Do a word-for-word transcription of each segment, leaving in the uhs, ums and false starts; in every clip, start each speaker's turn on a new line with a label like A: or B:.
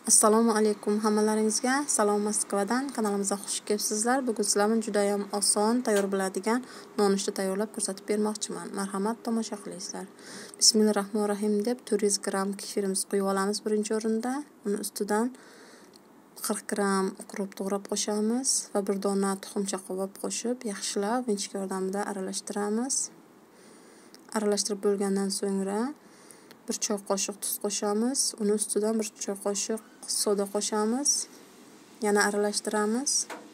A: Assalomu alaykum hammalaringizga. Salom Moskvadan. Kanalimizga xush kelibsizlar. Bugun sizlarga juda ham oson tayyor bo'ladigan nonushta tayyorlab ko'rsatib bermoqchiman. Marhamat, tomosha qilinglar. Bismillahirrohmanirrohim deb to'rt yuz gramm kefirimiz quyib olamiz birinchi o'rinda. Uni ustidan qirq gramm qurib to'g'rab qo'shamiz va bir dona tuxumcha qovib qo'shib, yaxshilab vinchka yordamida aralashtiramiz. Aralashtirib bo'lgandan so'ngra bir choy qoshiq tuz qo'shamiz. Uni ustidan bir choy qoshiq soda qo'shamiz. Yana aralashtiramiz.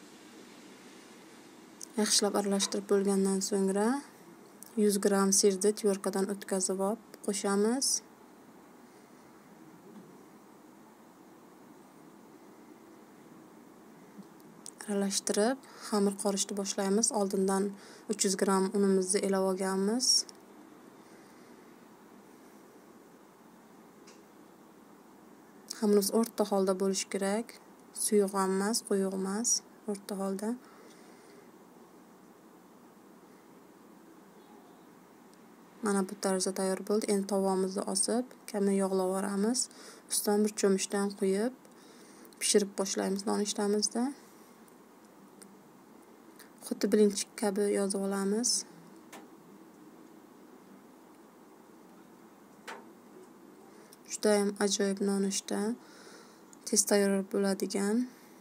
A: Yaxshilab aralashtirib bo'lgandan so'ngra yuz gramm sirni tyorkadan o'tkazib olib qo'shamiz. Aralashtirib xamir qorishni boshlaymiz. Oldindan uch yuz gramm unimizni elab olganmiz. Xamirimiz o'rta holda bo'lishi kerak. Suyuq emas, quyuq emas, o'rta holda. Mana bu tarzda tayyor bo'ldi. Endi tovamizni osib, kami yog'lab olamiz. Ustidan bir cho'michdan quyib, pishirib boshlaymiz nonushtamizda. Xuddi birinchi kabi yozib olamiz. Juda ham ajoyib nonushta. Tez tayyor bo'ladigan.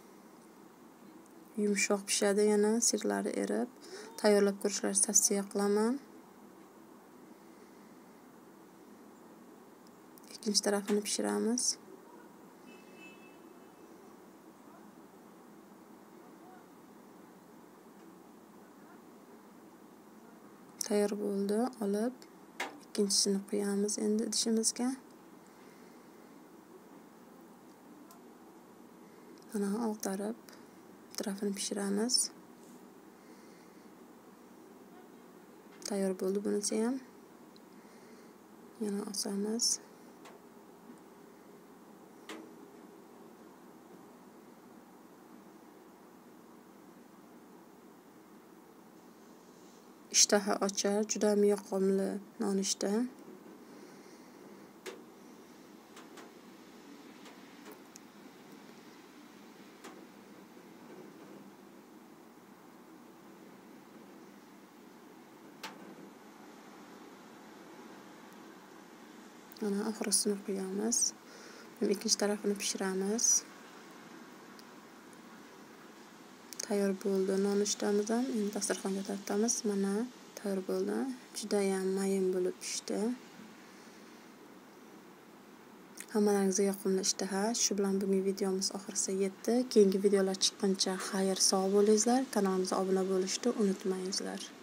A: Yumshoq pishadi yana, sirlari erib. Tayyorlab ko'rishlaringizni tavsiya qilaman. Ikkinchi tarafini pishiramiz. Tayyor bo'ldi. Olib, ikkinchisini qo'yamiz endi idishimizga. Mana ag'darib, tarafini pishiramiz. Tayyor bo'ldi bunisi ham. Yana osamiz. Ishtaha ochar, juda ham yoqimli nonushta. Mana oxirisini qo'yamiz. Ikkinchi tarafini pishiramiz. Tayyor bo'ldi nonushtamiz ham. Endi dasturxonga tortamiz. Mana tayyor bo'ldi. Juda ham mayin bo'lib pishdi. Hammalaringizga yoqimli ishtaha. Shu bilan bugungi videomiz oxiriga yetdi. Keyingi videolar chiqquncha xayr, sog' bo'linglar. Kanalimizga obuna bo'lishni unutmanglar.